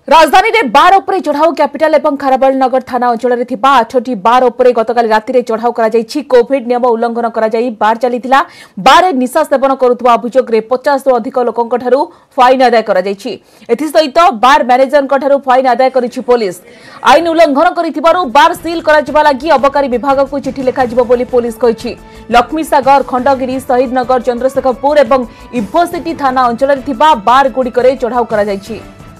राजधानी रे बार उपरे चढ़ाऊ कैपिटल एवं खारबेल नगर थाना अंचल रे थिबा 8टी बार उपरे गतकाल राति रे चढ़ाऊ करा जायछि। कोविड नियम उल्लंघन करा जाई बार चलीथिला। बार निशा सेवन करुवा अभियोग रे 50 रु अधिक लोकंक ठारू फाइन आदाय करा जायछि। एथि सहित बार मैनेजरक ठारू फाइन आदाय करिछि पुलिस। आईन उल्लंघन करिथिबारु बार सील करा जिबा लागि अबकारी विभाग को चिठी लेखा जिवो बोली पुलिस कहिछि। लक्ष्मीसागर, खंडगिरी, शहीदनगर, चंद्रशेखरपुर एवं इन्फोसिटी थाना अंचल रे थिबा बार गुड़िकरे चढ़ाऊ करा जायछि।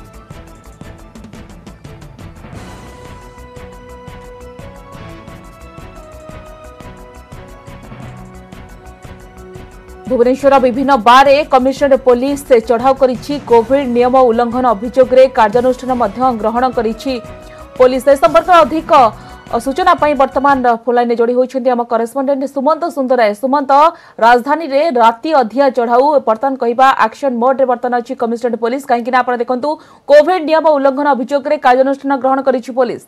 भुवनेश्वर विभिन्न बार कमिशनरेट पुलिस चढ़ाऊ करिछि। कोविड नियम उल्लंघन अभियोग रे कार्यानुष्ठान ग्रहण करिछि पुलिस। संपर्क अधिक सूचना पाई वर्तमान फोनलाइन जोड़ी होइछन्ती हम करेस्पोंडेंट सुमंत सुंदराय। सुमंत, राजधानी रे राति अधिया चढ़ाऊ वर्तमान कहबा एक्शन मोड रे वर्तमान अछि कमिशनरेट पुलिस, काहेकि ना आपण देखंतु कोविड नियम उल्लंघन अभियोग रे कार्यानुष्ठान ग्रहण करिछि पुलिस।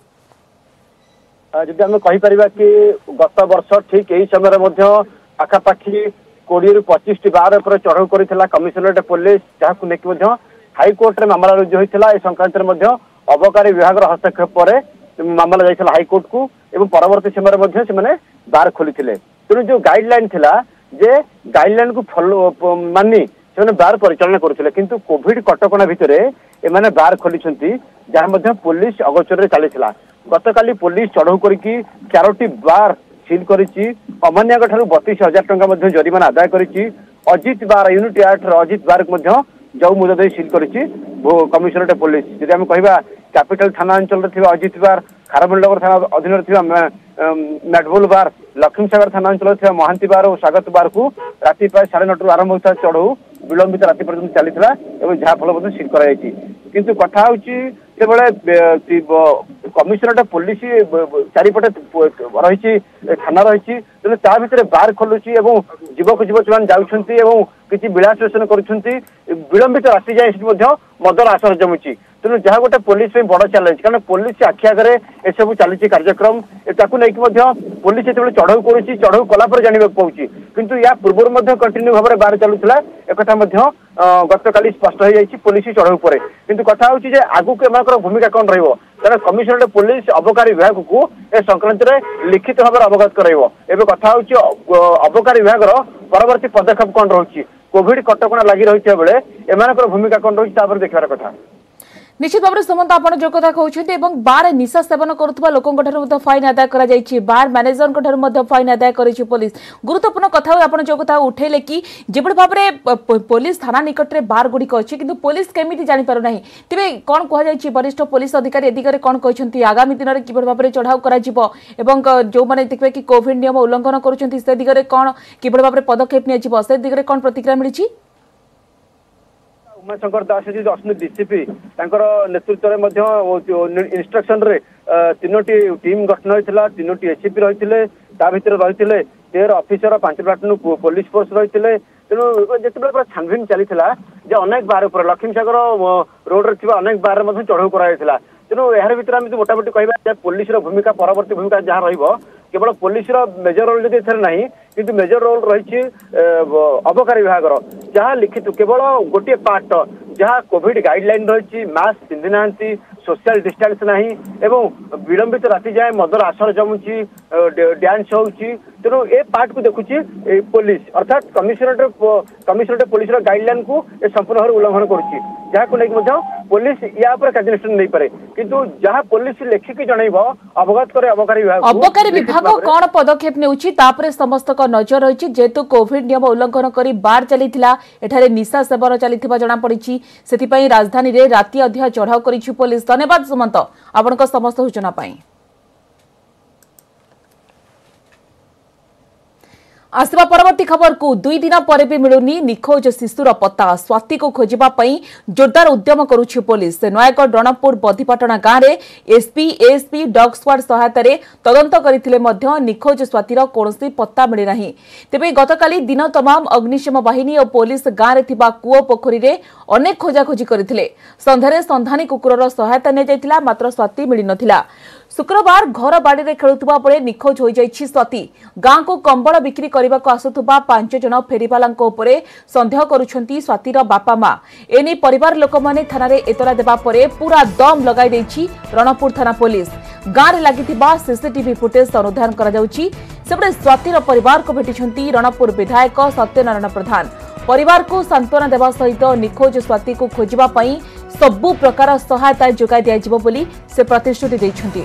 जदि हम कहि परिबा कि गत वर्ष ठीक एही समय मध्ये पाखापाखी 20 रु 25 टी बार पर चढ़ाऊ करिथिला कमिशनरेट पुलिस, जहाकु नेकि मध्ये हाईकोर्ट रे मामला रुजु होइथिला। ए संक्रांत रे मध्ये अबकारी विभाग रो हस्तक्षेप परे मामला जाइथिला हाईकोर्ट को एवं परवर्ती समय मध्ये से माने बार खोलिथिले। तेनु जो गाइडलाइन थिला जे गाइडलाइन को फॉलो मानी से बार परिचालन करुथिले, किंतु कोविड कटकणा भितरे ए माने बार खोलिछंती, जहा मध्ये पुलिस अगोचर रे चलीथिला। गतकाली पुलिस चढ़ाऊ करिकि 4टी बार सील करिछि। अमान्यक ठारू 32,000 टंका मध्ये जरिमाना आदाय करिछि। Ajit bar unit 8 Ajit bar मध्ये जौ मुदत सील करिछि कमिशनरेट पुलिस। जदि हम कहबा कैपिटल थाना अंचल रे थिबा अजित बार, खारबेल नगर थाना अधीन रे थिबा मेडबुल बार, लक्ष्मीसागर थाना अंचल रे थिबा महांती बार और स्वागत बार को राति प्राय 9:30 रु आरंभ होता चढ़ाऊ विलंबित राति पर्यंत चलीथिला एवं जहा फल मध्ये सील करा जायछि। किंतु कथा होछि से बेले कमिशनरेट पुलिस चारिपटे रही थाना रही ता भितर बार खोलुची एवं युवक युवती मान जाउछंती एवं किछि विलास व्यसन करुछंती। विलंबित राति जाए मदर आसर जमुची। तेणु जहाँ गोटे पुलिस बड़ चैलेंज, कारण पुलिस आखि आगे ए सब चली कार्यक्रम पुलिस जो चढ़ाऊ करुच्ची, चढ़ाऊ कलापर जानवा पाऊँ, किंतु या पूर्व कंटिन्यू भाव में बार चलूला एक गतकाली स्पष्ट हो जाए पुलिस चढ़ाऊ पर। किंतु कथा होची जे आगु के एमानकर भूमिका कौन रहिबो, कारण कमिशनरेट पुलिस अबकारी विभाग को ए संक्रांत में लिखित भाव में अवगत कराइबो। एबे कथा होची अबकारी विभाग परवर्ती पदक्षेप कौन रही, कोविड कटकणा लगी रही बेले एमानकर भूमिका कौन रही तापर देखबार कथा। निश्चित भाव में सुमंत आप जो कथा कहते बार निशा सेवन करुवा लोकों फाइन आदाय करा जायछि। बार मैनेजर फाइन आदाय करिछि पुलिस। गुरुत्वपूर्ण कथा आप जो कथा उठेले कि जेबड़ भाव में पुलिस थाना निकट में बार गुड़िक अच्छी, किंतु पुलिस केमिति जानि पारु नाही। तेबे कौन कह जायछि वरिष्ठ पुलिस अधिकारी ए दिगरे कौन कहछन्ती आगामी दिन में किबड़ भाव में चढ़ाऊ करा जिवो एवं जो माने देखबे कि कोविड नियम उल्लंघन करुछन्ती से दिगरे कौन किबड़ भाव में पदक्षेप निया जिवो से दिगरे कौन प्रतिक्रिया मिलिछि? उमाशंकर दास जी अस्मित डीसीपी नेतृत्व में इंस्ट्रक्शन रे 3टी टीम गठन होता। 3टी एसीपी रही भितर रही 13 ऑफिसर 5 प्लाटून पुलिस फोर्स रही। तेणु जिते पूरा छानबीन चली अनेक बार उपर लक्ष्मीसागर रोड रे अनेक बार चढ़ाऊ कराइला। तेणु यार भर आम मोटामोटी कहवा पुलिस भूमिका परवर्ती भूमिका जहाँ रही केवल पुलिस मेजर रोल जदि एथर नहीं, किंतु मेजर रोल रही अबकारी विभाग जहाँ लिखित केवल गोटे पार्ट जहाँ कोविड गाइडलाइन रही, मास्क पिंधि ना, सोशल डिस्टेंस नहीं एवं विलंबित राति जाए मदर आसर जमुची, डांस होउची। तेणु ए पार्ट को देखुची पुलिस, अर्थात कमिशनरेट पुलिस गाइडलाइन को संपूर्ण भाव उल्लंघन करुच्ची, जहाँ को लेकिन पुलिस या कार्यानुष्ठान नहीं पारे। किंतु जहाँ पुलिस लेखिकी जनइब अवगत करे अबकारी विभाग कौन पदक्षेप नेउची तापरे समस्त का नजर रही। जेहेतु कोविड नियम उल्लंघन करी बार चलीथिला, एठारे निशा सेवन चलीथिबा जणा पड़िछि, सेथिपई राजधानी रे राति अधिया चढ़ाऊ करिछि पुलिस। धन्यवाद सुमंत आपनक समस्त सूचना पाई। आसवा परवर्ती खबर को 2 दिन पर भी मिलुनी निखोज शिशुर पत्ता। स्वाति को खोजिबा पई जोरदार उद्यम करुछि पुलिस। नयागढ़ रणपुर बधिपाटना गाँव में एसपी एएसपी डॉग स्क्वाड सहायता तदंत करथिले मध्य निखोज स्वातिर कौनसी पत्ता मिले नाही। तेबे गतकाली दिन तमाम अग्निशम बाहिनी और पुलिस गाँव में थिबा कूओ पोखरी रे अनेक खोजाखोजी करथिले। संध्यारे संधानी कुकुरर सहायता ने जायतिला, मात्र स्वाति मिली नथिला। शुक्रवार घर बाड़ी खेलुवा बेले निखोज हो जाइछि स्वाति। गाँ को कंबल बिक्री करने को आसुवा 5 जन फेरीवाला सन्देह करुछंती स्वातिर बापा माँ। एने परिवार लोक माने थाना रे एतला देबा परे पूरा दम लगाई देछि रणपुर थाना पुलिस। गाँ रे लागिथिबा सीसीटीवी फुटेज अनुधान करा जाउछि। सेबडे स्वातिर परिवार को भेटिछंती रणपुर विधायक सत्यनारायण प्रधान। परिवार को सांत्वना देवा सहित निखोज स्वाति को खोजिबा पई सबु प्रकार सहायता जोगाई दिया जिवो बोली से प्रतिश्रुति दैछंती।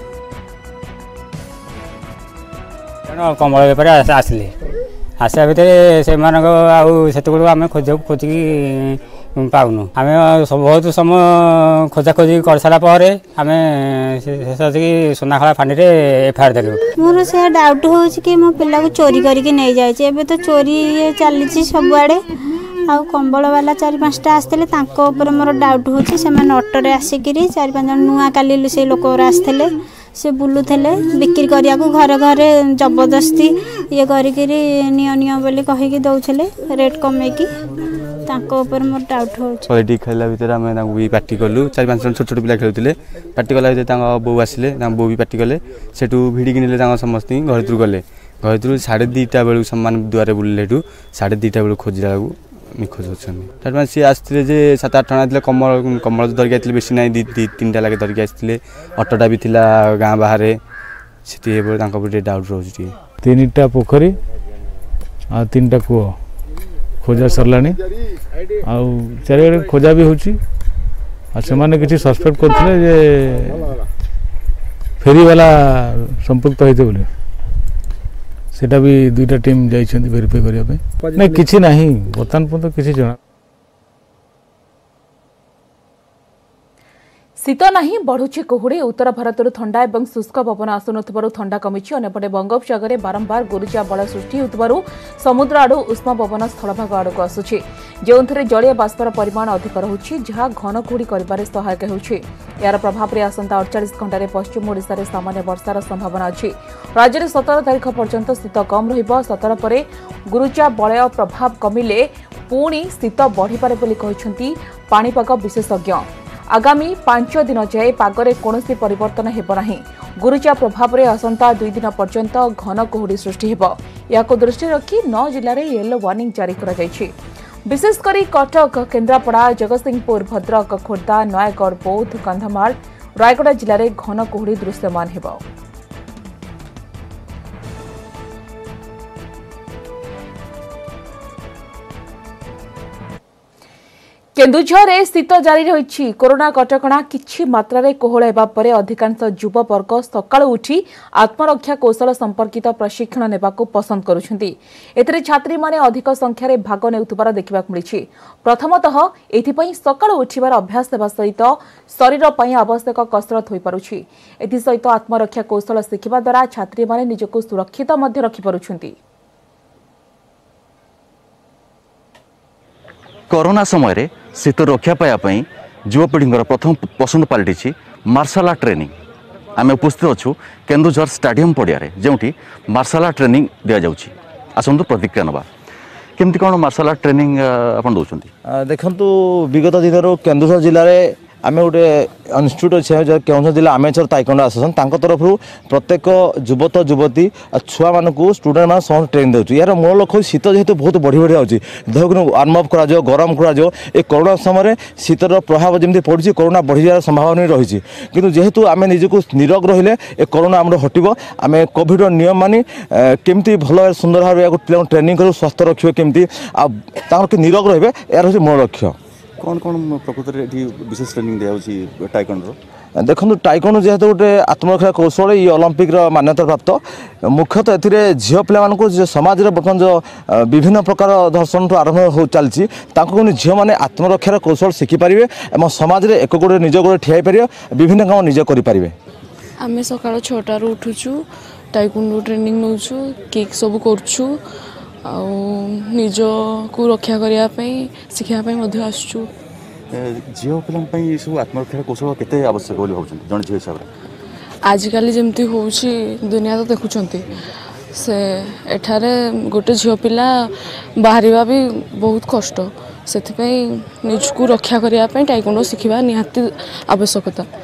कमल बेपारी आसिले आसा भितर से आम खोजिकी पाऊनु आम बहुत समय खोजा खोजी कर सारा पर आम सुनाखला फांडी एफआईआर देलु। मोर से डाउट हो कि मो पिला को चोरी करके नहीं जाए तो चोरी चली सबुआड़े आउ कंबल वाला 4-5टा आसते मोर डाउट हो अटोरे आसिक 4-5 जन नुआ काली से लोक आसते से बुलूले बिक्री करिया को घर घर जबरदस्ती ये करी कहीकि दौले रेट कमेकी मोर डाउट हो खेला भितर आम भी पार्टी कलु 4-5 जन छोट छोट पिला खेलुले पार्टी कला भितर बो आसिले बो भी पार्टी कले सेठू भिड़िकी ने समस्त घर भर गले घर भर 2:30 बेलू सम्मान दुआरे बुलिले 2:30 बेलू खोजला निखोज होती सी आसते 7-8 जन कमल कमल धरिक आते बेसी ना 2-3टा लगे धरिक आसते अटोटा भी थिला गाँ बाहर से डाउट रोचे 3टा पोखरी आ 3टा कूह खोजा सरला चारिड़े खोजा भी होने किसी सस्पेक्ट करते फेरी वाला संपुक्त होते बोले सेटा भी 2टा टीम जाइछन्ती वेरीफाई करने नहीं किसी ना बर्तमान पर्यंत किसी जना शीत नहीं बढ़ुची कुहुड़ी। उत्तर भारत ठंडा और शुष्क पवन आसुनथबारु ठंडा कमिछि। अन्यपटे बंगोपसागर बारंबार गुरुचा बल सृष्टि होतबारु समुद्र आडु उष्म पवन स्थलभाग आड़क आसुछि जेउंथरे जलीय बाष्पर परिमाण अधिक रहुछि जहा घन कुहुड़ी करिबारे सहायक हेउछि। यार प्रभाव रे आसंता 48 घंटे पश्चिम ओडिशा रे सामान्य वर्षार संभावना अछि। राज्य में 17 तारिख पर्यंत शीत कम रहिबो। 17 परे गुरुचा बलय प्रभाव कमिले पुणी शीत बढ़िपारे बोली कहिसंती पाणीपाग विशेषज्ञ। आगामी 5 दिन जाए पागरे कौनसी परिवर्तन हेब नाही। गुरुचा प्रभाव रे आसंता 2 दिन पर्यंत घन कुहुड़ी सृष्टि हेब। याको दृष्टि रखी 9 जिले में येलो वार्निंग जारी करा जायछि। विशेषकर कटक केन्द्रापड़ा जगतसिंहपुर भद्रक खोर्धा नयगढ़ बौद्ध कंधमाल रायगढ़ जिले में घन कुहुड़ी दृश्यमान हेब। केन्दुझर शीत जारी रही। कोरोना कटकणा किछि मात्रा रे कोहल हेबा परे अधिकांश युववर्ग सकाळु उठी आत्मरक्षा कौशल संपर्कित प्रशिक्षण नेबाकू पसंद करुछंती। एतरे छात्री माने अधिक संख्यार भाग नेउतबार देखिबाक मिलिछि। प्रथमतः एथिपई सकाळु उठिबार अभ्यास हेबा सहित शरीर पई आवश्यक कसरत होई पारुछि। एथि सहित आत्मरक्षा कौशल शिखिबा द्वारा छात्री माने निजको सुरक्षित मध्य रखि पारुछंती। कोरोना समय शीत रक्षा पायापी युवपीढ़ी प्रथम पसंद पलटि मार्शल आर्ट ट्रेनिंग। आम उपस्थित अच्छु केन्दुझर स्टाडियम पड़िया जो मार्शल आर्ट ट्रेनिंग दि जाऊँगी। आसतु प्रतिक्रिया नवा केमती कौन मार्शल आर्ट ट्रेनिंग आप दौरान देखु विगत दिन केन्दुझर जिले में आम गोटे इन्स्टिट्यूट अच्छे केन्दुझर जिला आमेचर ताइक्वांडो एसोसिएशन तरफ प्रत्येक युवत युवती छुआ मानक स्टूडेंट मान समस्त ट्रेनिंग देउछु। यार मूल लक्ष्य शीत जेहेतु बहुत बढ़ी बढ़ी आउछि देह को वार्म अप करा जाओ गरम करा जाओ। ए कोरोना समय शीतर प्रभाव जमी पड़ी कोरोना बढ़ी जाए संभावना रही किंतु जेहेतु आम निजक निरोग रहिले ए कोरोना आम हटिबो। आम कोविड नियम मानि केमती भल सुंदर भाव ट्रेनिंग करू स्वस्थ रखिबे केमती आ निरोग रहिबे यार होछि मूल लक्ष्य। कौन कौन प्रकृति में विशेष ट्रेनिंग दिया टाइक्वांडो देखो टाइक्वांडो जेहेतु गोटे आत्मरक्षा कौशल ये ओलंपिक मान्यता प्राप्त मुख्यतः ए झील पे समाज में बर्तमान जो विभिन्न प्रकार दर्शन आरंभ हो चलती झील मैंने आत्मरक्षार कौशल शिखिपारे और समाज में एक गोड़े निज गोड़े ठिया पारे विभिन्न काम निज करें। आम सका 6टार उठुचु टाइक्वांडो ट्रेनिंग नौचु किक सब करूँ निज को रक्षा करने शिखापी आसु। झील पे सब आत्मरक्षा कौशल केते आवश्यक बोली भावुछन जन झील हिसाब रे आजिकल जमती होउछि दुनिया तो देखुछंती से एठारे गोटे झील पिला बाहरिबा भी बहुत कष्ट से निज को रक्षा करने टाइक्वांडो शिखा निहाती आवश्यकता।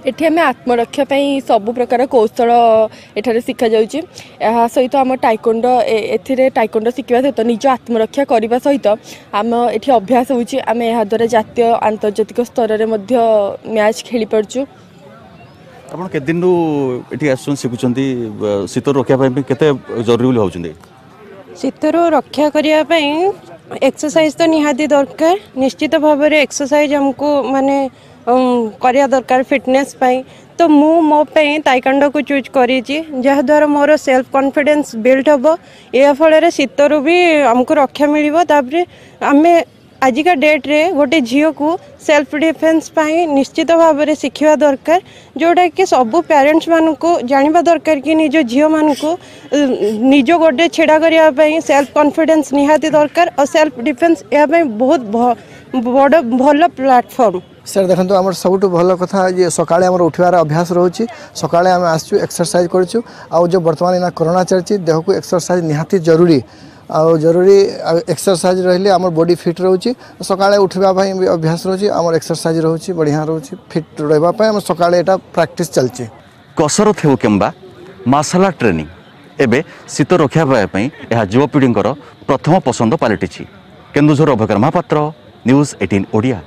एठी आम आत्मरक्षा सबु प्रकार कौशल एठारे शिखा जाउची सहित आम टाइकोंडो एथिरे टाइकोंडो शिखा सहित निज आत्मरक्षा करने सहित आम एठी अभ्यास होउची आम यहाँ द्वारा जातीय आंतर्जातिक स्तर में मैच खेली पार्छु। आपण के दिन एठी आसन शिखुचंती शीत रक्षा केते जरूरी बोली होउचंदी? शीतर रक्षा करने एक्सरसाइज तो निहाती दरकार निश्चित भाव में एक्सरसाइज हमको माने करिया दरकार फिटनेस पाई तो मो ताइकांडो को चूज करी जहाद्वारा मोर सेल्फ कॉन्फिडेंस बिल्ड हम या फल शीतर भी हमको रक्षा मिल तापर आम आजिका डेट रे गोटे झील को सेल्फ डिफेन्स पाई निश्चित भाव में शिखा दरकार जोटा कि सबू पेरेंट्स मान को जाना दरकार कि निज झील मान को निज गोटे छेड़ा करने सेल्फ कॉन्फिडेंस निहाती दरकार और सेल्फ डिफेन्स यहाँ बहुत बड़ भल प्लेटफॉर्म। सर देखो आम सब भल कथा ये सकाଳେ आम उठार अभ्यास रोचे सकाଳେ आम आसचु एक्सरसाइज करूँ आउ जो बर्तमान इना कोरोना चलती देह को एक्सरसाइज निहाती जरूरी आउ जरूरी एक्सरसाइज रहिले आम बॉडी फिट रोचे सकाळे उठापी अभ्यास रोचे आम एक्सरसाइज रोचे बढ़िया रोचे फिट रही आम सकाळे एटा प्रैक्टिस चलची। कसरत हो किंबा मार्शल आर्ट ट्रेनिंग एबे शीत रक्षा पाई यह युवपीढ़ी प्रथम पसंद पलटि। केन्दुझर अभकर महापात्र न्यूज 18 ओडिया।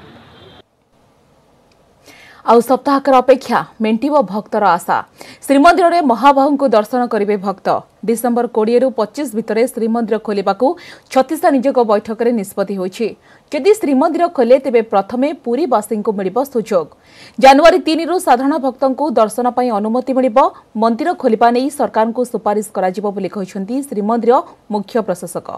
आउ सप्ताहकर अपेक्षा मेंटिबो भक्तर आशा श्रीमंदिर में महाबाहु को दर्शन करेंगे भक्त। डिसेम्बर 20 रु 25 भितर श्रीमंदिर खोलिबाकू छत्तीसा नियोग बैठक में निष्पत्ति होइछि। जदि श्रीमंदिर खोले तेबे प्रथमे पुरीवासी को मिलिबो सुजोग। जनवरी 3 रु साधारण भक्तों को दर्शन पाई अनुमति मिलिबो। मंदिर खोलिबा नै सरकार को सुपारिश कराजिबो बोली कहिसंती श्रीमंदिर मुख्य प्रशासक।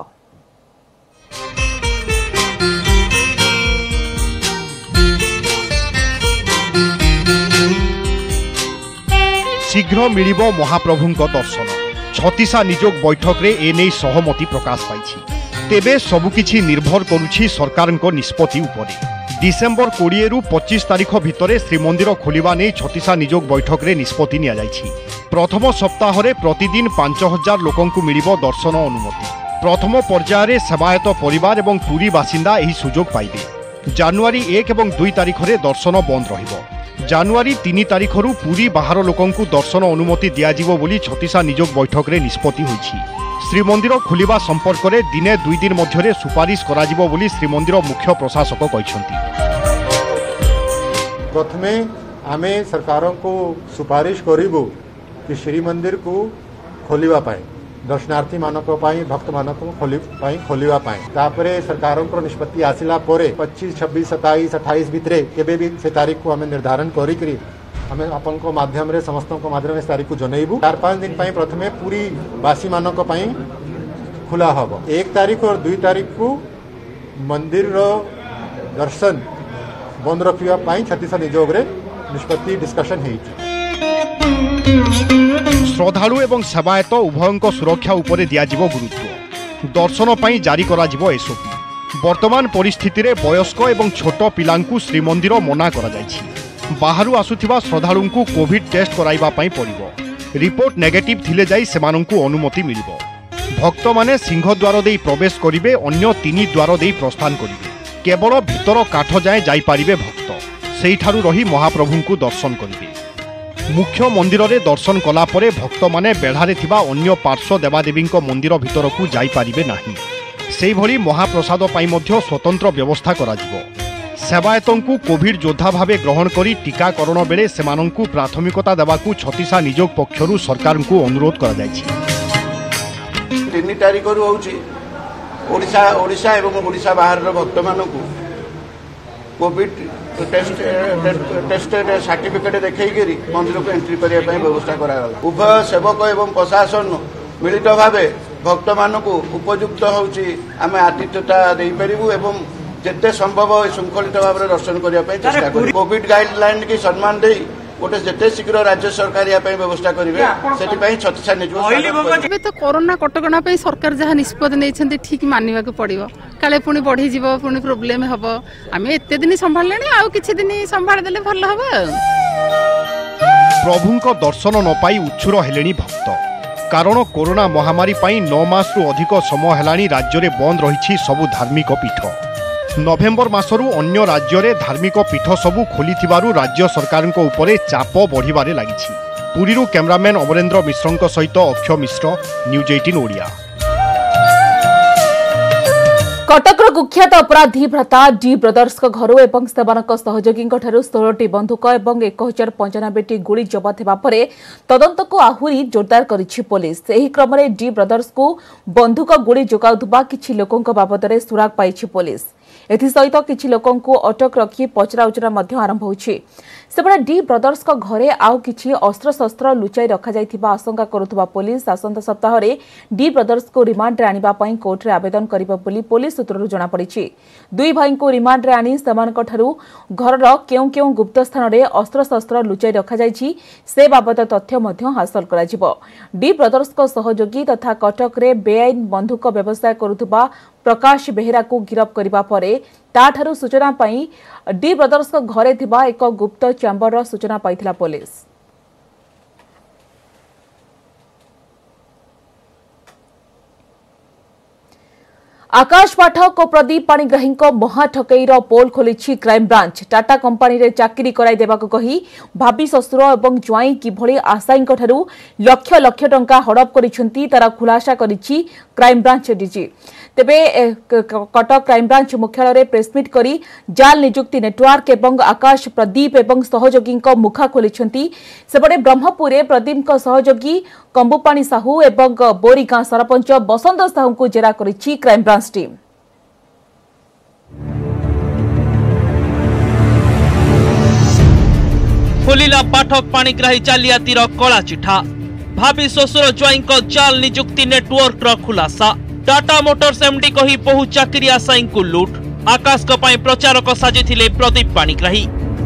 शीघ्र मिलिबो महाप्रभुंक दर्शन। छत्तीसा नियोग बैठक रे एने सहमति प्रकाश पाई। तेबे सबुकिछि निर्भर करुछि सरकारक निष्पत्ति उपरे। डिसेम्बर 20 रु 25 तारिख भितर श्रीमंदिर खोलिबा नै छत्तीसा नियोग बैठक रे निष्पत्ति निया जायछि। प्रथम सप्ताह रे प्रतिदिन 5000 लोकंकु मिलिबो दर्शन अनुमति। प्रथम पर्याय रे सेवायत परिवार एवं पुरी बासिंदा एही सुजोग पाइबे। जनवरी 1 एवं 2 तारिख रे दर्शन बंद रहिबो। जनवरी 3 तारिख रु पुरी बाहर लोकंकु दर्शन अनुमति दियाजिबो बोली छत्तीसा नियोग बैठक रे निष्पत्ति होइछि। श्रीमंदिर खोलिबा संपर्क रे दिने 2 दिन मध्यरे सुपारिश कराजिबो बोली श्रीमंदिर मुख्य प्रशासक कहिसंती। प्रथमे आमे सरकारों को सुपारिश करिबो कि श्रीमंदिर को खोलिबा पाए दर्शनार्थी मानक पाई भक्त मानक खोलिबा पाए तापरे सरकारों को निष्पत्ति आसिला परे 25 26 27 28 भितरे केबे भी से तारीख को हमें निर्धारण करी हमें अपन को माध्यम रे समस्त को माध्यम से तारीख को जनइबू। 4-5 दिन पाई प्रथमे पूरी वासी मानक पाई खुला हबो। 1 तारीख और 2 तारीख को मंदिर रो दर्शन बंद रखिया पाई छत्तीसा नियोग रे निष्पत्ति डिस्कशन हेइछि। श्रद्धालु एवं सेवायत उभयंक सुरक्षा उपरे दियाजिबो गुरुत्व। दर्शन पाई जारी कराजिबो एसओपी। वर्तमान परिस्थिति रे वयस्क एवं छोट पिलांकु श्रीमंदिर मना करा जायछि। बाहरु आसुथिबा श्रद्धालुंकु कोविड टेस्ट कराइबा पाई पड़िबो। रिपोर्ट नेगेटिव थिले जाई सेमानंकु अनुमति मिलिबो। भक्त माने सिंह द्वार देई प्रवेश करिवे अन्य 3 द्वार देई प्रस्थान करिवे। केवल भीतर काठ जाए जाई पारिबे भक्त। सेहिठारु रही महाप्रभुंकु दर्शन करिवे। मुख्य मंदिर रे दर्शन कला परे भक्त माने बेढ़ारे थिबा अन्य पार्श्व देवादेवी मंदिर भीतर को जाई पारिबे नाही। सेही भली महाप्रसाद पाई मध्य स्वतंत्र व्यवस्था कराजिबो। सेवायतंकु कोविड योद्धा भावे ग्रहण करी टीकाकरण बेले सेमानंकु प्राथमिकता देवाकू छत्तीसा नियोग पक्षरु सरकारंकु अनुरोध करा जायछि। 3 तारिख रु होउछि ओडिशा एवं ओडिशा बाहर भक्त मानकु कोविड टेस्ट सर्टिफिकेट देखैकरी मंदिर को एंट्री करने व्यवस्था करागला। उभय सेवक एवं प्रशासन मिलित भावे भक्त मानकु उपयुक्त होउछि आमे आतिथ्यता देई परिबु एवं जेते संभव श्रृंखलित भाव दर्शन करने चेष्टा करू। कोविड गाइडलाइन की सम्मान दे गोटे जेते शीघ्र राज्य सरकार या व्यवस्था करेंगे से छत्तीसा नियोग तो कोरोना कटकणा सरकार जहाँ निष्पत्ति नहीं ठीक मानवा पड़ो काले पुणी बढ़ी पुणी प्रोब्लेम हम आम एत दिन संभाले आउ कि दिन संभाल देले भल हम। प्रभुंक दर्शन न पाई उच्छुर हेलेनी भक्त कारण कोरोना महामारी 9 मास रु अधिक समय हेलानी राज्य में बंद रही सबु धार्मिक पीठ। नवेम्बर मासरू अन्य राज्य रे धार्मिक पीठ सबू खोली राज्य सरकार उपरे चाप बढ़िबारे लागिछि। पुरीरू कैमरामैन अमरेंद्र मिश्र सहित अक्षय मिश्र, न्यूज 18 ओडिया। कटकर कुख्यात अपराधी भ्राता डी ब्रदर्स घर एवं सेमानक सहयोगी 16टी बंधुक और 1095टी गुड़ी जबत होगा पर तदंत को आहरी जोरदार करिछि पुलिस। एही क्रम में डी ब्रदर्स को बंधुक गुड़ी जोगाउथुबा किछि लोकंक बाबदरे सुराग पाइछि पुलिस। एथिसहित किछि लोकंकु अटक रखी पचराउचरा मध्य आरंभ होछि। सेबडे डी ब्रदर्स को घरे आउ किछि अस्त्र शस्त्र लुचाई रखा जाइथिबा आशंका करुथुबा पुलिस आसंता सप्ताह रे डी ब्रदर्स को रिमांड रे आनिबा पई कोर्ट रे आवेदन करिबो बोली पुलिस सूत्ररु जणा पड़िछि। दुई भाई को रिमांड रे आनी सेमानक ठारु घरर केउ गुप्त स्थान रे अस्त्र शस्त्र लुचाई रखा जाइछि से बाबत तथ्य मध्य हासिल करा जिवो। डी ब्रदर्स को सहयोगी तथा कटक रे बेआईन बंधुक व्यवसाय करुथुबा प्रकाश बेहेरा को गिरफ करिबा परे ताठारु सूचना पाई डी ब्रदर्स को घरे थिबा एक गुप्त चैम्बर सूचना पाइथिला पुलिस। आकाश पाठक और प्रदीप पाणिग्राही महा ठकईर पोल खोली क्राइम ब्रांच। टाटा कंपानी रे चाकरी कराई देबाक कही भाभी ससुर और ज्वाई किभली आशायी लक्ष लक्ष टंका हड़प करिसेंती तार खुलासा करिछि क्राइम ब्रांच डीजी। तेबे कटक क्राइम ब्रांच मुख्यालय रे प्रेसमिट करी जाल नियुक्ति नेटवर्क एवं आकाश प्रदीप एवं सहयोगी मुखा खोलिछंती। सेपटे ब्रह्मपुर प्रदीप सहयोगी कंबुपाणी साहू एवं बोरीगां सरपंच बसंत साहू को जेरा करिछि क्राइम ब्रांच टीम। खोलिला पाठक पाणिग्राही जालियातीर कला चिठा। भाभी ससुर ज्वाईं जाल नियुक्ति नेटवर्क रो खुलासा। टाटा मोटर्स एमडी कही बहु चाकरी आशायी को लूट। आकाश को पाई प्रचारक साजिथिले प्रदीप पाणिग्राही।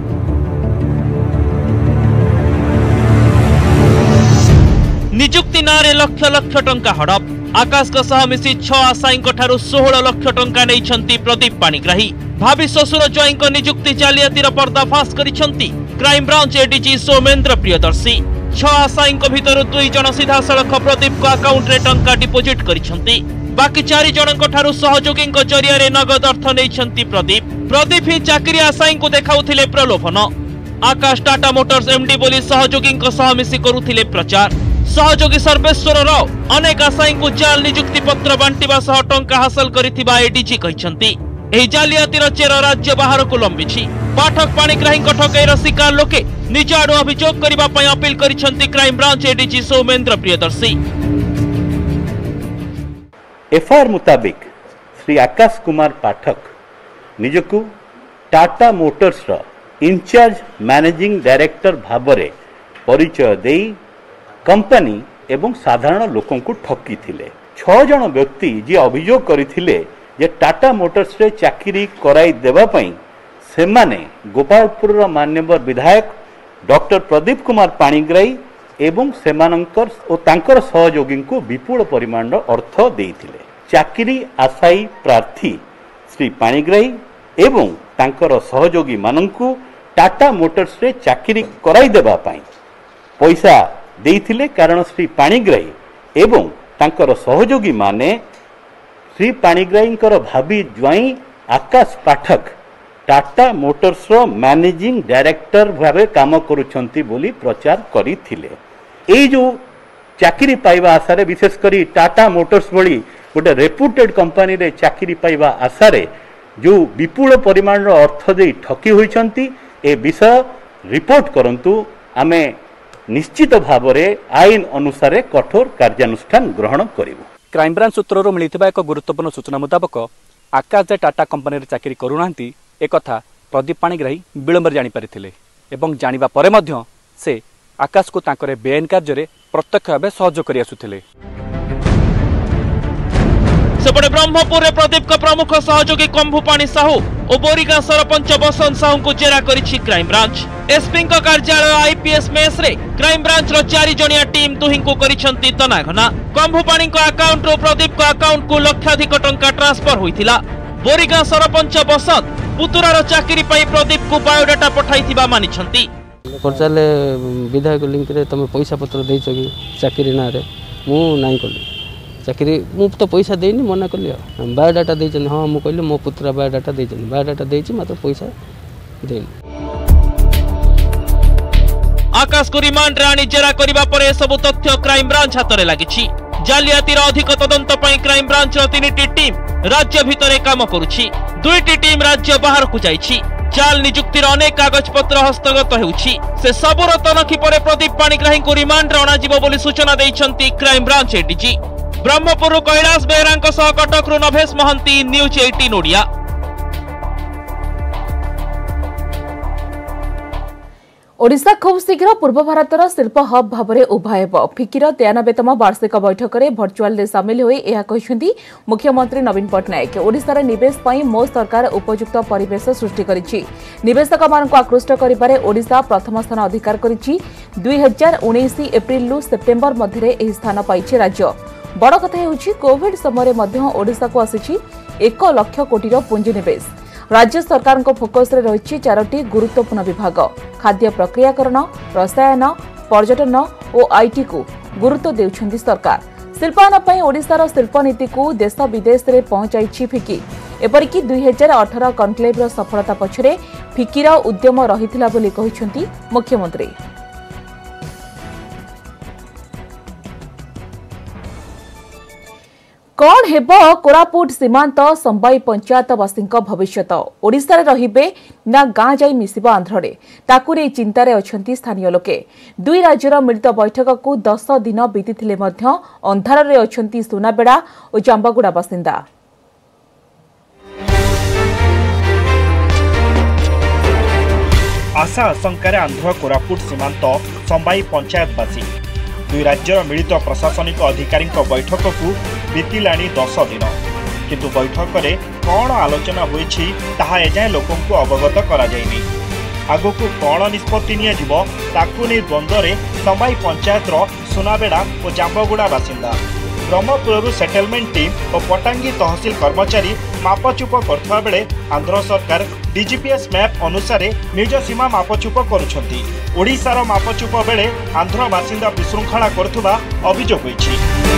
नियुक्ति नारे लक्ष लक्ष टंका हड़प। आकाश को सह मिसी 6 आशायी 16 लक्ष टंका नहीं प्रदीप पाणिग्राही। भाभी ससुर ज्वाईं नियुक्ति जालियातीर पर्दाफाश करिसेंती crime branch ADG Soumendra Priyadarshi. 6 आशायी भितर 2 जन सीधा सड़क प्रदीप को अकाउंट रे टंका डिपोजिट करिसेंती। बाकी 4 जनक ठारू सहयोगी जरिया रे नगद अर्थ नहीं प्रदीप ही चाकरी आशायी को देखाउथिले प्रलोभन। आकाश टाटा मोटर्स एमडी बोली सहयोगी सह मिसी करुथिले प्रचार। सहयोगी सर्वेश्वर राव अनेक आशायी को जाल नियुक्ति पत्र बांटिबा सह टंका हासिल करिथिबा एडीजी कहिसेंती। एही जालियातीर चेर राज्य बाहर को लंबिछि। पाठक पाणिग्राही ठकईर शिकार लोके निज आडु अभियोग करिबा पई अपील करिसेंती crime branch ADG Soumendra Priyadarshi. FIR मुताबिक श्री आकाश कुमार पाठक निजकू टाटा मोटर्स रो इंचार्ज मैनेजिंग डायरेक्टर भाबरे परिचय देई कंपनी एवं साधारण लोकों को ठकी थिले। 6 जन व्यक्ति जे अभियोग करिथिले जे टाटा मोटर्स रे चाकरी कराई देबा पई सेमाने गोपालपुर रो माननीय विधायक डॉक्टर प्रदीप कुमार पाणिग्राही एवं सेमानंकर और तांकर सहयोगी को विपुल परिमाण अर्थ देइथिले। चाकरी आशायी प्रार्थी श्री पाणिग्राही एवं तांकर सहयोगी मानंकु टाटा मोटर्स रे चाकरी कराई देबा पई पैसा देइथिले। कारण श्री पाणिग्राही एवं तांकर सहयोगी माने श्री पाणिग्राहींकर भाभी ज्वाई आकाश पाठक टाटा मोटर्स रो मैनेजिंग डायरेक्टर भावे काम करुछंती बोली प्रचार करिथिले। एई जो चाकरी पाइबा आशारे विशेष करी टाटा मोटर्स भली गोटे रेपुटेड कंपनी रे चाकरी पाइबा आशारे जो विपुल परिमाण रो अर्थ दे ठकी होइछंती ए विषय रिपोर्ट करंतु। आमे निश्चित भावरे आईन अनुसार कठोर कार्यानुष्ठान ग्रहण करिवु। क्राइम ब्रांच सूत्रରୁ मिलिथिबा एक गुरुत्वपूर्ण सूचना मुताबक आकाश जे टाटा कंपनी रे चाकरी करूनांती एकथा प्रदीप पाणिग्राही विलंबर जानि परिथिले एवं जानिबा परे मध्य से आकाश को तांकरे बेआईन कार्य रे प्रत्यक्ष भावे सहयोग करि आसुथिले। सेपटे ब्रह्मपुर रे प्रदीप का प्रमुख सहयोगी कंबुपाणी साहू और बोरीगां सरपंच बसंत साहू को जेरा करिछि क्राइम ब्रांच। एसपी का कार्यालय आईपीएस मेस रे क्राइम ब्रांच रो 4 जणिया टीम दुहिं को करिसंती तनाघना। कंबुपाणी को अकाउंट रो प्रदीप को अकाउंट को लक्षाधिक टंका ट्रांसफर होइथिला। बोरीगां सरपंच बसंत पुतुरार चाकरी पाई प्रदीप को बायोडाटा पठाइथिबा मानिछंती। परचाले विधायक लिंक रे तमे पैसा पत्र देइछ कि चाकरी ना रे मु नाही कली चाकरी मु तो पैसा देनी मना कली बायोडाटा देचन हाँ मु कहली मो पुत्र बायोडाटा देचन बायोडाटा देची मात्र पैसा देनी। आकाश को रिमांड रे आनी जेरा करिबा परे सब तथ्य क्राइम ब्रांच हाथ में लगी। जालियातीर अधिक तदंत पई क्राइम ब्रांच रो 3टी टीम राज्य भितरे काम करुछि, 2टी टीम राज्य बाहर को जाइछि। जाल नियुक्तिर अनेक कागज पत्र हस्तगत हेउछि। से सबुर तनखी परे प्रदीप पाणिग्राही को रिमांड रे अणाजिबो बोली सूचना दैछन्ती crime branch ADG. Brahmapur Kailash बेहरांक सह कटक रु नभेश महंती, न्यूज 18 ओडिया। ओडिशा खूब शीघ्र पूर्व भारतर शिल्प हब भाव में उभा हेब। फिकिर 93तम वार्षिक बैठक में भर्चुआल सामिल होई यह कहिसेंती मुख्यमंत्री नवीन पट्टनायक। ओडिशार निवेश पई मो सरकार उपयुक्त परिवेश सृष्टि करिछि। निवेशक मानक आकृष्ट करिबारे ओडिशा प्रथम स्थान अधिकार करिछि। 2019 एप्रिल रु सेप्टेम्बर मध्य एही स्थान पाइछि राज्य। बड़ कथा हेउछि कोविड समय मध्य ओडिशा को आसिछि 1 लाख कोटी पुंजी निवेश। राज्य सरकार फोकस रे रही 4टी गुरुत्वपूर्ण विभाग खाद्य प्रक्रियाकरण, रसायन, पर्यटन और आईटी को गुरुत्व देउछन्ती सरकार। शिल्पायन पई ओडिशार शिल्प नीति को देश विदेश रे पहुंचाइछि फिकी। एपरिकी 2018 कनक्लेव रो सफलता पछरे फिकीर उद्यम रहिथिला बोली कहिसन्ती मुख्यमंत्री। कौन हेब कोरापुट सीमांत संबाई पंचायतवासी भविष्यत? ओडिशा रे रहिबे ना गाँ जाई मिसिबा आंध्रे? ताकु नै चिंतारे अछंती स्थानीय लोके। दुई राज्यर मिलित बैठक को 10 दिन बीतीथिले मध्य अंधार रे अछंती सुनाबेड़ा और जांबागुड़ा बासिंदा। आशा आशंकार आंध्र कोरापुट सीमांत संबाई पंचायतवासी दुई राज्यर मिलित प्रशासनिक अधिकारी बैठक को बीतिलाणी 10 दिन, किंतु बैठक में कौन आलोचना होईछि ताहा एजाए लोकों को अवगत करा जायनि। आगु को कौन निष्पत्ति नियाजिबो ताकु नै द्वंद्व रे संबाई पंचायत रो सुनाबेड़ा और जांबगुड़ा बासिंदा ब्रह्मपुर सेटलमेंट टीम और पटांगी तहसील कर्मचारी मापचुप करथुवा बेले आंध्र सरकार डीजीपीएस मैप अनुसार निज सीमा मापचुप करुछंती। ओडिशार मापचुप बेले आंध्र बासिंदा विशृंखला करथुवा अभियोग होईछि।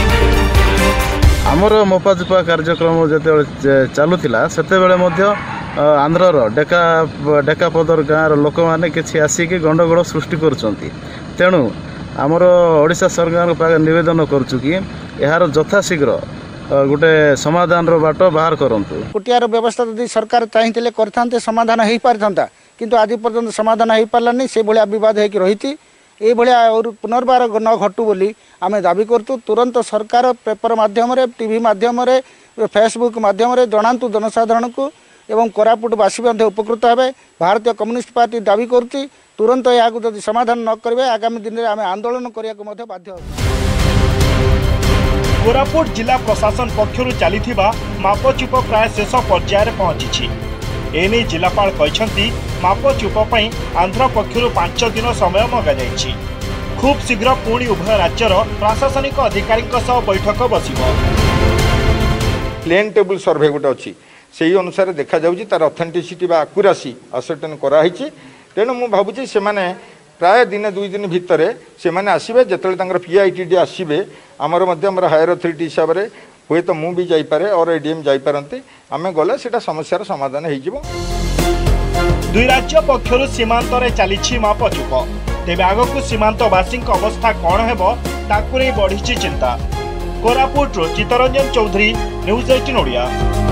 आमर मपाचुपा कार्यक्रम जो चलुला से आंध्रर डेकापदर गाँव लोक मैंने किसी आसिक गंडगोल सृष्टि करुँच। तेणु आमर ओडिशा सरकार नवेदन करुचु कि यार यथाशीघ्र गोटे समाधान बाट बाहर करंतु। कुटियार व्यवस्था यदि सरकार चाहिए करते समाधान हो पारि था, किंतु आज पर्यंत समाधान हो पारानी से भाया बद हो रही। ये और पुनर्बार न घटू बोली आमे दाबी करतु। तुरंत सरकार पेपर माध्यम टीवी माध्यम फेसबुक माध्यम जनातु जनसाधारण को एवं कोरापुटवासी उपकृत हे। भारतीय कम्युनिस्ट पार्टी दाबी करुच्ची तुरंत या समाधान न करेंगे आगामी दिन में आम आंदोलन करने बाध्य। कोरापुट जिला प्रशासन पक्षरु चलीथिबा मापचुप प्राय शेष पर्यायर पहुंची। एने जिलापाल कहछंती मापचुप पई आंध्र पक्षरु 5 दिन समय मगा जायछि। खूब शीघ्र पुणी उभय राज्यर प्रशासनिक अधिकारी बैठक बसिबो। प्लेन टेबल सर्वे गोटे अच्छी से अनुसार देखा जाउछि तार ऑथेंटिसिटी बा एक्यूरेसी असर्टेन कराइछि। तेणु मु भाबुछि से माने प्राय दिन 2 दिन भितर से माने आसीबे जेतले पीआईटीडी आसीबे आमर हायर अथॉरिटी हिसाब से हुए तो मुझे जाइपारे और एडीएम जाइपारते आमे गले सेटा समस्यार समाधान हो। दुई राज्य पक्षर सीमांत रे चलीछि मापचुप। तेबे आगकु सीमांतवासी अवस्था कौन हेबो ताकु नै बढ़िछि चिंता। कोरापुट चित्तरंजन चौधरी, न्यूज 18 ओडिया।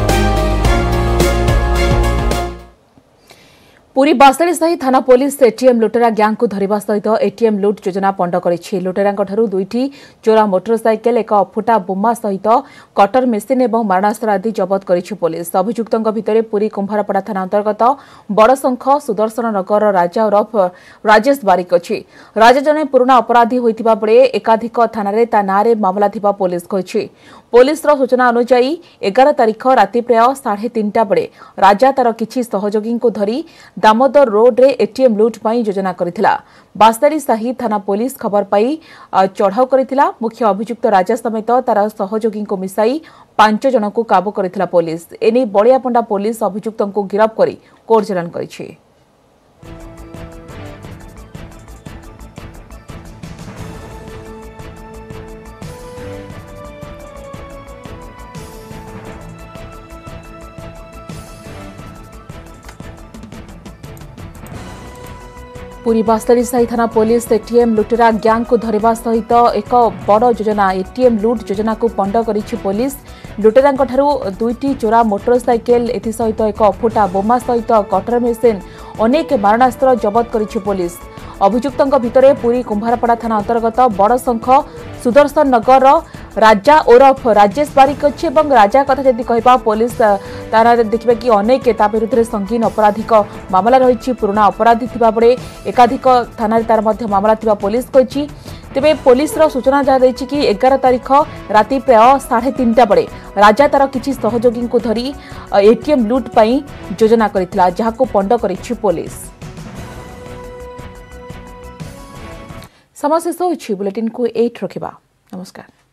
पुरी बासड़ी साही थाना पुलिस एटीएम लुटेरा गैंग को धरिबा सहित एटीएम लुट योजना पंड करिछि। लुटेरांक ठारू 2टी चोरा मोटरसाइकेल, एक अफुटा बोमा सहित कटर मेसिन एवं मारणास्त्र आदि जबत करिछि पुलिस। अभियुक्तों भितर पुरी कुंभारपड़ा थाना अंतर्गत बड़शंख सुदर्शन नगर राजा उर्फ राजेश बारिक अछि। राजा जने पुराना अपराधी होइतिबा बेले एकाधिक थाना ता नारे मामला थिबा पुलिस कहिछि। पुलिस सूचना अनुसार 11 तारिख राति प्राय 3:30 बेले राजा तार किछि सहयोगी को धरी दामोदर रोड रे एटीएम लुट पाई योजना करिथिला। बासड़ी साही थाना पुलिस खबर पाई चढ़ाऊ करिथिला। मुख्य अभियुक्त राजा समेत तार सहयोगी को मिसाई 5 जन को काबू करिथिला पुलिस। एने बलियापंडा पुलिस अभियुक्तों को गिरफ्त करी कोर्ट चालान करिछि। पुरी बास्तरी साही थाना पुलिस एटीएम लुटेरा ग्यांग को धरिबा सहित एक बड़ योजना एटीएम लुट योजना को पंड करिछि पुलिस। लुटेरांक ठारू 2टी चोरा मोटरसाइकेल एथि सहित एक फुटा बोमा सहित कटर मेसिन अनेक मारणास्त्र जबत करिछि पुलिस। अभियुक्तों भितर पुरी कुंभारपड़ा थाना अंतर्गत बड़शंख सुदर्शन नगर राजा ओरफ राजेश बारिक अच्छी राजा कथा जदि कहबा पुलिस थाना देखिबा कि अनेक ता विरुद्ध संगीन आपराधिक मामला रही पुराना अपराधी थिबा बड़े एकाधिक थाना तार मध्य मामला थिबा पुलिस कहिछि। तेबे पुलिस सूचना जहाँ रही कि 11 तारिख राति प्राय 3:30 बड़े राजा तार किछि सहयोगी को धरी एटीएम लुट पई योजना करितला जहाको पंड करिछि पुलिस। समय शेष होइछि बुलेटिन को 8 रखिबा। नमस्कार।